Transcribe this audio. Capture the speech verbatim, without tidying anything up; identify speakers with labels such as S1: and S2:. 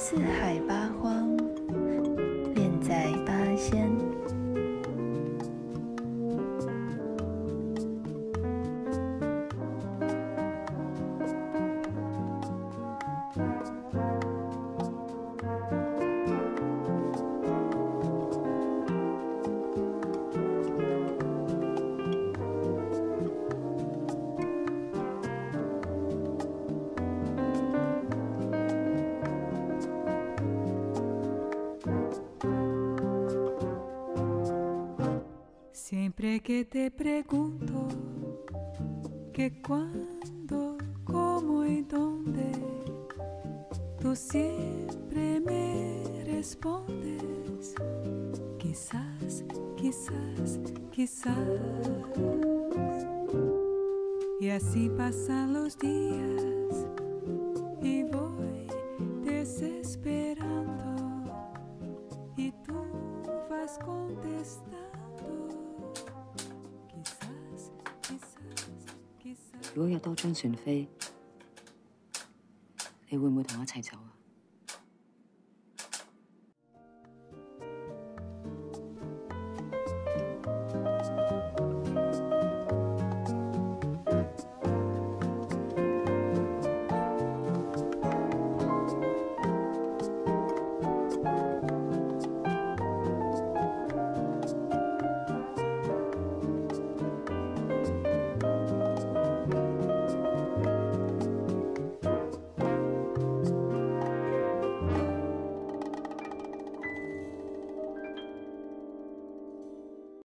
S1: 四海八荒，恋在八仙。
S2: Siempre que te pregunto que cuándo, cómo y dónde, tú siempre me respondes, quizás, quizás, quizás. Y así pasan los días y voy desesperando y tú vas contestando.
S3: 如果約到張船飛，你會唔會同我一齊走啊？